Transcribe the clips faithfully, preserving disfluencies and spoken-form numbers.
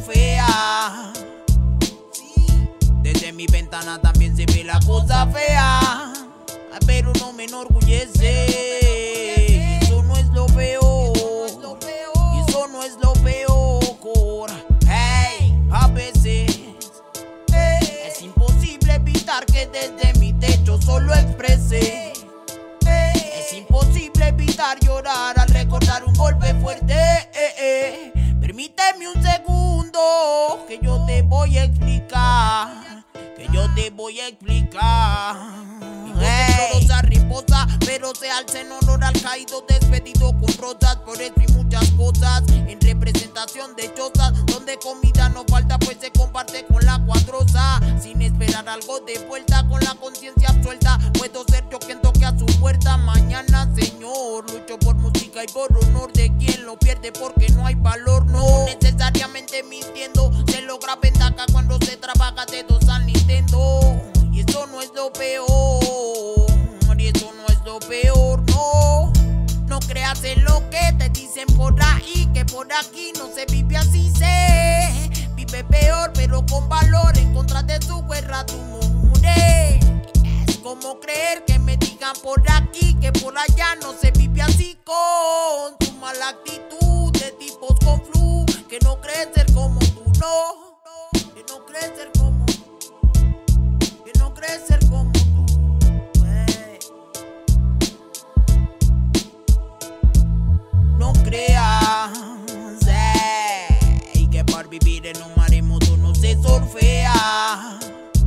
fea. Desde mi ventana también se ve la cosa fea, pero no me enorgullece. Eso no es lo peor, y eso no es lo peor. Hey, a veces es imposible evitar que desde mi techo solo exprese. Es imposible evitar llorar al recordar un golpe fuerte. Permíteme un segundo, que yo te voy a explicar, que yo te voy a explicar. Mi voz temblorosa riposa, pero se alza en honor al caído despedido con rosas. Por eso y muchas cosas en representación de chozas, donde comida no falta pues se comparte con la cuadrosa. Sin esperar algo de vuelta, con la conciencia absuelta, puedo ser yo quien toque a su puerta. Mañana, Señor, lucho por música y por honor de quien lo pierde porque no hay valor. No necesariamente mintiendo se logra ventaja cuando se trabaja dedos al Nintendo. Y eso no es lo peor, y eso no es lo peor, no. No creas en lo que te dicen por ahí, que por aquí no se vive así, se vive peor pero con valor. En contra de su guerra tu muere. Es como creer que me digan por aquí que por allá no se vive así, con tu mala actitud de tipos con flu, que no creen ser como tú, no, que no creen ser como tú, que no creen ser como tú. Hey. No creas hey, que por vivir en un maremoto no se surfea.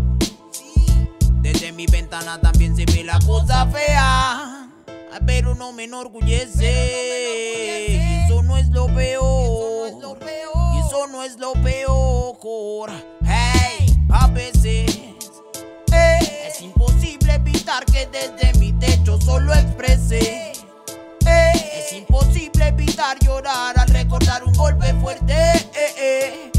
Desde mi ventana también se ve la cosa fea, pero no me enorgullece. Y eso no es lo peor, y eso no es lo peor. Hey, a veces es imposible evitar que desde mi techo solo exprese. Es imposible evitar llorar al recordar un golpe fuerte.